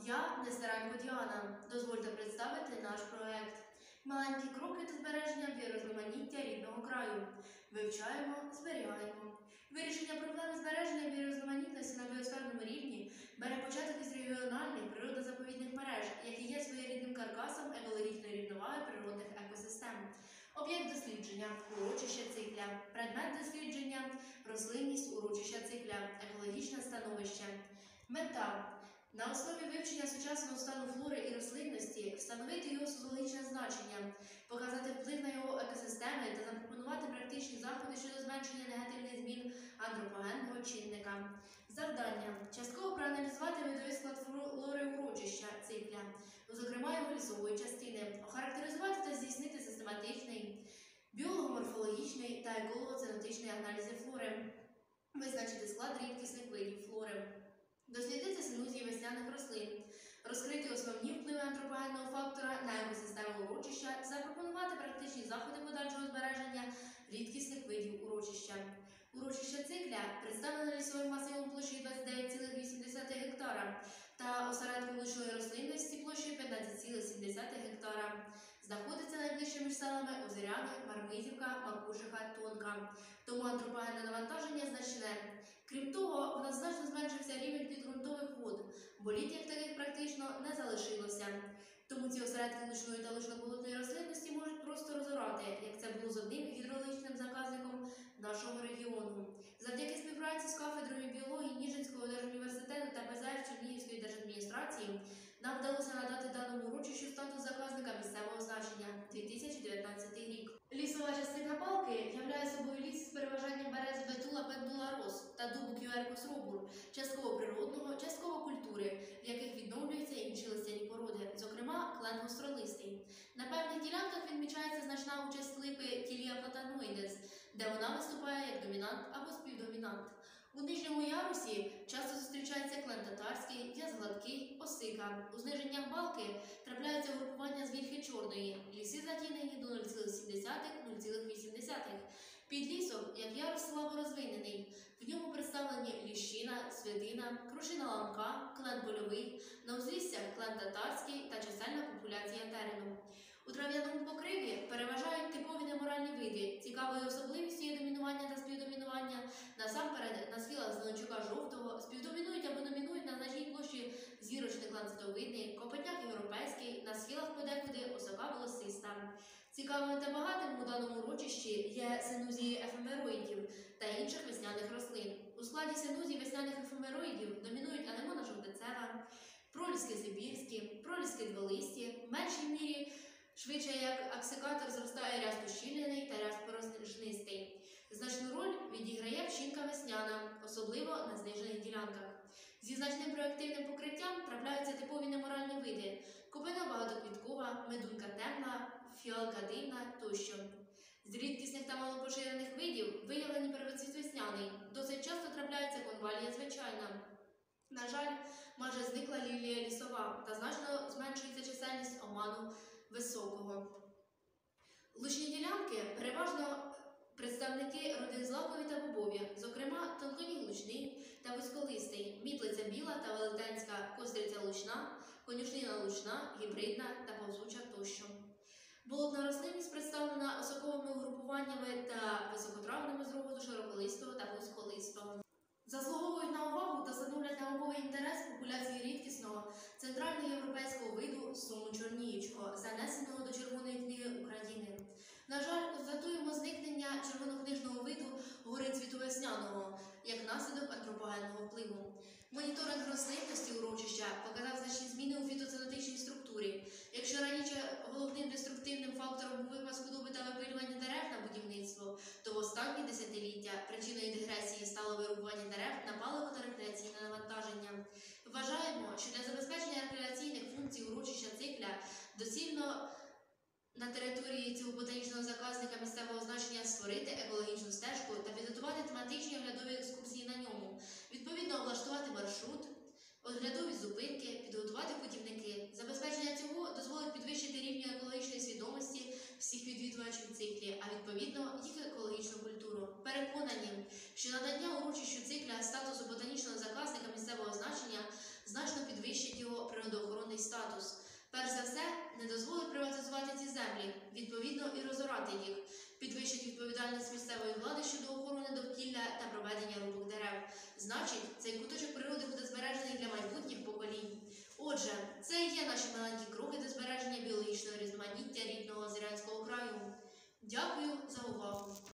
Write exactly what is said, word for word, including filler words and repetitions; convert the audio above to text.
Я Нестеренко Діана. Дозвольте представити наш проект. Маленькі кроки до збереження біорізноманіття рідного краю. Вивчаємо, зберігаємо. Вирішення проблеми збереження біорізноманітності на біосферному рівні бере початок із регіональних природозаповідних мереж, які є своєрідним каркасом екологічної рівноваги природних екосистем. Об'єкт дослідження – урочище цикля. Предмет дослідження – рослинність урочища цикля, екологічне становище. Мета – на основі вивчення сучасного стану флори і рослинності встановити його соціологічне значення, показати вплив на його екосистеми та запропонувати практичні заходи щодо зменшення негативних змін антропогенного чинника. Завдання – частково проаналізувати видовий склад флори урочища цикля, зокрема його лісової частини, охарактеризувати та здійснити систематичний, біолого-морфологічний та еколого-ценотичний аналізи флори, визначити склад рідкісних видів флори. Дослідити синузії весняних рослин, розкрити основні впливи антропогенного фактора на екосистему урочища, запропонувати практичні заходи подальшого збереження рідкісних видів урочища. Урочище цикля представлене лісовим масивом площею двадцять дев'ять цілих вісім десятих гектара та осередком лучної рослинності площею п'ятнадцять цілих сім десятих гектара. Знаходиться найближче між селами Озеряни, Мармизівка, Макушиха, Тонка. Тому антропогенне навантаження значне. Крім того, в нас значно зменшився рівень підґрунтових вод, бо лід як таких практично не залишилося. Тому ці осередки лучної та лучно-болотної рослинності можуть просто розорати, як це було з одним гідрологічним заказником нашого регіону. Завдяки співпраці з кафедрою біології Ніжинського держуніверситету та Пе Зе Еф Чернігівської держадміністрації нам вдалося надати даному урочищу статус заказника місцевого значення дві тисячі дев'ятнадцятий рік. Лісова частина Балки являє собою ліс з переважанням берези Бетула Пендула Рос та дубу Кюеркус Робур, частково природного, частково культури, в яких відновлюються інші листяні породи, зокрема клен гостролистий. На певних ділянках відмічається значна участь липи Тілія платаноїдес, де вона виступає як домінант або співдомінант. У нижньому ярусі часто зустрічається клен татарський, язгладкий, осика. У зниженнях Балки трапляються групування з вільхи чорної, ліси затінені до нуль цілих сім десятих - нуль цілих вісім десятих. Підлісок, як ярус слабо розвинений. В ньому представлені ліщина, святина, крушина ламка, клен польовий, на узліссях клен татарський та чисельна популяція терену. У трав'яному покриві переважають типові неморальні види. Цікавою особливістю є домінування та співдомінування. Насамперед, на схилах Зеленчука жовтого співдомінують або домінують на значній площі зірочник ланцетовидний, копотняк європейський, на схилах подекуди осока волосиста. Цікавими та багатими у даному урочищі є синузії ефемероїдів та інших весняних рослин. У складі синузій весняних ефемероїдів домінують анемона жовтицева, проліски сибірські, проліски дволисті, в меншій мірі швидше як аксикатор зростає ряст ущільнений та ряст порожнистий. Значну роль відіграє пшінка весняна, особливо на знижених ділянках. Зі значним проактивним покриттям трапляються типові неморальні види – купина багатоквіткова, медунька темна, фіалка дивна тощо. З рідкісних та малопоширених видів виявлені первоцвіт весняний, досить часто трапляється конвалія звичайна. На жаль, майже зникла лілія лісова та значно зменшується чисельність оману високого. Лучні ділянки переважно представники родин злакові та бобові, зокрема тонконіг лучний та вузьколистий, мітлиця біла та велетенська, костриця лучна, конюшнина лучна, гібридна та повзуча тощо. Болотна рослинність представлена осоковими угрупуваннями та високотравними з роду широколистого та вузьколистого. Заслуговують на увагу та становлять науковий інтерес популяції рідкісного центральноєвропейського виду суму чорніючого, занесеного до Червоної книги України. На жаль, констатуємо зникнення червонокнижного виду горицвіту весняного, як наслідок антропогенного впливу. Моніторинг рослинності урочища показав значні зміни у фітоценотичній структурі. Якщо раніше головним деструктивним фактором був випас худоби та випилювання дерев на будівництво, то в останні десятиліття причиною дегресії стало вирубування дерев на паливо та рекреаційне навантаження. Вважаємо, що для забезпечення рекреаційних функцій урочища цикля доцільно на території цього ботанічного заказника місцевого значення створити екологічну стежку та підготувати тематичні оглядові екскурсії на ньому, відповідно облаштувати маршрут, оглядові зупинки, підготувати путівники. Забезпечення цього дозволить підвищити рівень екологічної свідомості всіх відвідувачів циклі, а відповідно їх екологічну культуру. Переконані, що надання урочищу цикля статусу ботанічного заказника місцевого значення значно підвищить його природоохоронну зберігати їх, підвищить відповідальність місцевої влади щодо охорони довкілля та проведення рубок дерев. Значить, цей куточок природи буде збережений для майбутніх поколінь. Отже, це і є наші маленькі кроки до збереження біологічного різноманіття рідного Озерянського краю. Дякую за увагу!